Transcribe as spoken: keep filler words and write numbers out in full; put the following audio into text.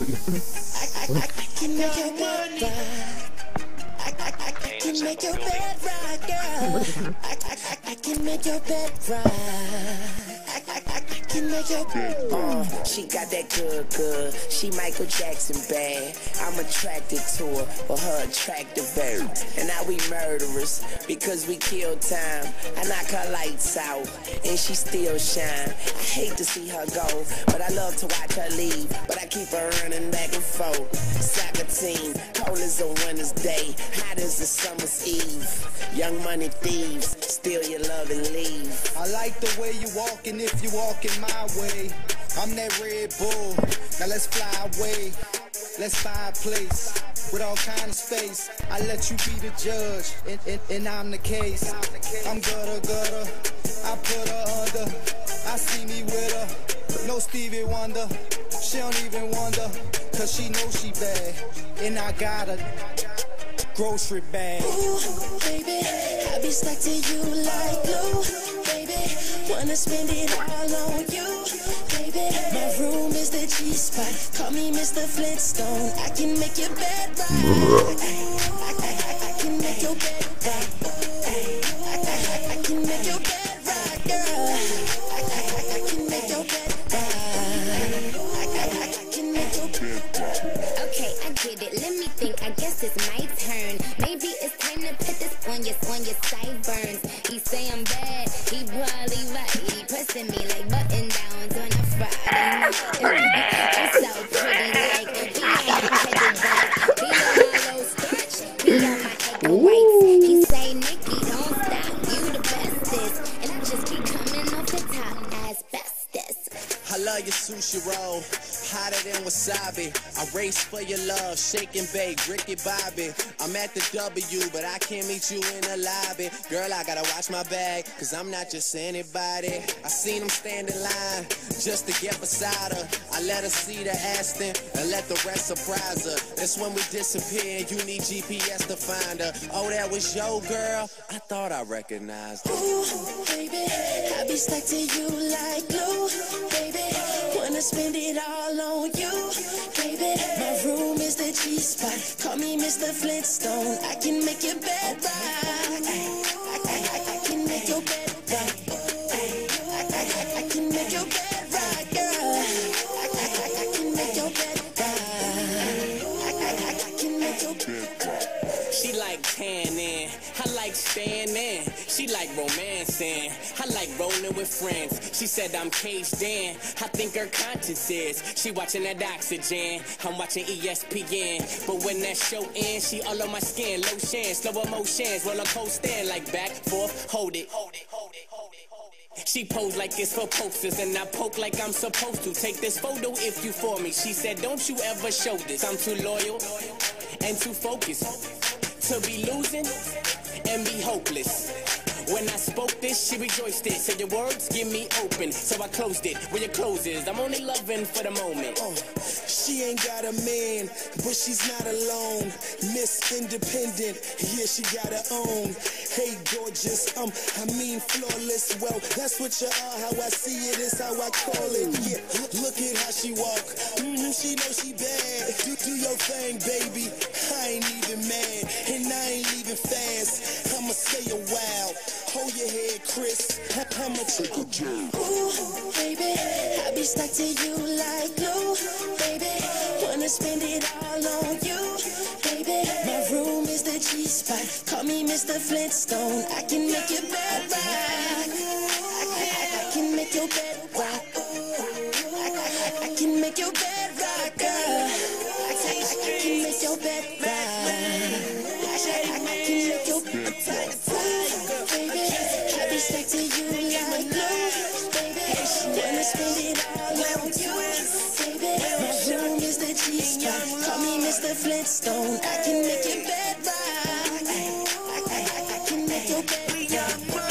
I can make your bed rock. I can make your bed rock, girl. I can make your bed rock. Can make your bed uh, she got that good, good. She Michael Jackson bad. I'm attracted to her for her attractive bird. And now we murderers because we kill time. I knock her lights out and she still shine. I hate to see her go, but I love to watch her leave. But I keep her running back and forth. Soccer team, cold as a winter's day, hot as a summer's eve. Young money thieves, steal your love and leave. I like the way you walking if you walking my way. I'm that Red Bull, now let's fly away. Let's buy a place with all kind of space. I let you be the judge, and, and, and I'm the case. I'm gutter, gutter, I put her under. I see me with her, no Stevie Wonder. She don't even wonder, cause she knows she bad. And I got a grocery bag. Ooh, baby, I be stuck to you like glue. Baby, wanna spend it all on you. Baby, my room is the G-spot. Call me Mister Flintstone. I can make your bed rock. I, I, I, I can make your bed rock. I, I, I can make your bed rock, girl. I, I, I can make your bed rock. I, I, I can make your bed rock. Okay, I get it. Let me think. I guess it's my turn. Maybe it's time to put this on your on your sideburns. He say I'm bad. He probably right. He pressing me like button downs on a Friday night. I'm so pretty, like he ain't headed back. He on my low starch. He on my egg whites. He say, Nikki, don't stop. You the bestest, and I just keep coming off the top as bestest. I love your sushi roll, hotter than wasabi. I race for your love, shake and bake, Ricky Bobby. I'm at the W, but I can't meet you in the lobby. Girl, I gotta watch my bag, cause I'm not just anybody. I seen him stand in line, just to get beside her. I let her see the Aston, and let the rest surprise her. That's when we disappear, you need G P S to find her. Oh, that was your girl? I thought I recognized her. Ooh, baby, I be stuck to you like glue. Baby, wanna spend it all on you. Baby, my room is the G-spot. Call me Mister Flintstone. I can make your bed rock. I, I, I, I can make your bed rock. I, I, I can make your bed rock, girl. I, I, I can make your bed rock. I, I, I can make your bed rock. She like tanning, I like staying in. She like romancing, I like rolling with friends. She said I'm caged in, I think her conscience is. She watching that Oxygen, I'm watching E S P N. But when that show ends, she all on my skin. Lotion, slow emotions, roller coaster, like back, forth, hold it. Hold it, hold it, hold it, hold it. She posed like it's for posters, and I poke like I'm supposed to. Take this photo if you for me. She said, don't you ever show this. I'm too loyal and too focused to be losing and be hopeless. When I spoke this, she rejoiced it. Said your words give me open, so I closed it. Where your clothes is, I'm only loving for the moment. Uh, she ain't got a man, but she's not alone. Miss Independent, yeah, she got her own. Hey, gorgeous, um, I mean flawless. Well, that's what you are. How I see it is how I call it. Yeah, look at how she walk. Mm-hmm, she know she bad. Do, do your thing, baby. I ain't even mad, and I ain't leaving fast. I'ma stay a while. Hold your head, Chris. I'ma take a job. Ooh, baby, I be stuck to you like glue. Baby, wanna spend it all on you. Baby, my room is the G-spot. Call me Mister Flintstone. I can make your bed rock. I, I, I can make your bed rock. I, I, I can make your bed rock, girl. I, I, I can make your bed rock. I, I, I can make your bed rock. Baby, I be stuck to you like glue. Baby, wanna spend it all on you. Baby, my room is the G-spot. Call me Mister Flintstone. I can make your bed rock. I, I, I, I can make your bed rock.